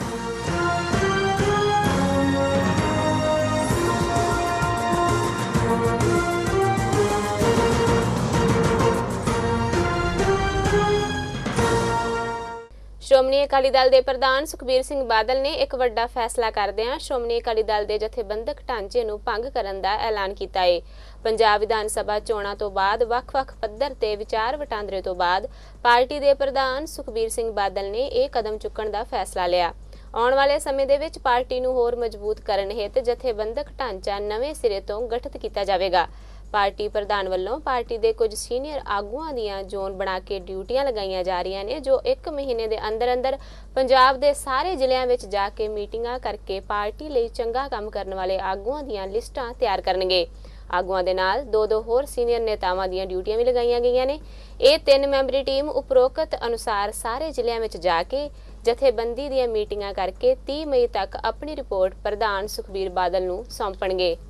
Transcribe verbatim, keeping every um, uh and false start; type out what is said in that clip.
ਸ਼੍ਰੋਮਣੀ ਅਕਾਲੀ ਦਲ ਦੇ ਪ੍ਰਧਾਨ ਸੁਖਬੀਰ ਸਿੰਘ ਬਾਦਲ ਨੇ ਇੱਕ ਵੱਡਾ ਫੈਸਲਾ ਕਰਦਿਆਂ ਸ਼੍ਰੋਮਣੀ ਅਕਾਲੀ ਦਲ ਦੇ ਜਥੇਬੰਦਕ ਢਾਂਚੇ ਨੂੰ ਭੰਗ ਕਰਨ ਦਾ ਐਲਾਨ ਕੀਤਾ ਹੈ। ਪੰਜਾਬ ਵਿਧਾਨ ਸਭਾ ਚੋਣਾਂ ਤੋਂ ਬਾਅਦ ਵੱਖ-ਵੱਖ ਪੱਧਰ ਤੇ ਵਿਚਾਰ ਵਟਾਂਦਰੇ ਤੋਂ ਬਾਅਦ ਪਾਰਟੀ ਦੇ ਪ੍ਰਧਾਨ ਸੁਖਬੀਰ ਸਿੰਘ ਬਾਦਲ ਨੇ ਇਹ ਕਦਮ ਚੁੱਕਣ ਦਾ ਫੈਸਲਾ ਲਿਆ। ਆਉਣ ਵਾਲੇ ਸਮੇਂ ਦੇ ਵਿੱਚ ਪਾਰਟੀ ਨੂੰ ਹੋਰ ਮਜ਼ਬੂਤ ਕਰਨ ਹਿੱਤ ਜਥੇਬੰਦਕ ਢਾਂਚਾ ਨਵੇਂ ਸਿਰੇ ਤੋਂ ਗਠਿਤ ਕੀਤਾ ਜਾਵੇਗਾ। पार्टी प्रधान वालों पार्टी के कुछ सीनियर आगुआं दियां जोन बना के ड्यूटियां लगाईयां जा रही ने जो एक महीने के अंदर अंदर पंजाब के सारे जिलों में जाके मीटिंगां करके पार्टी लई चंगा काम करने वाले आगुआं दियां लिस्टां तैयार करनगे। आगुआं दे नाल दो दो होर सीनियर नेतावां दियां ड्यूटियां भी लगाईयां गईयां ने। यह तीन मैंबरी टीम उपरोक्त अनुसार सारे जिलों में जाके जथेबंदी दियां मीटिंगां करके तीस मई तक अपनी रिपोर्ट प्रधान सुखबीर बादल नूं सौंपणगे।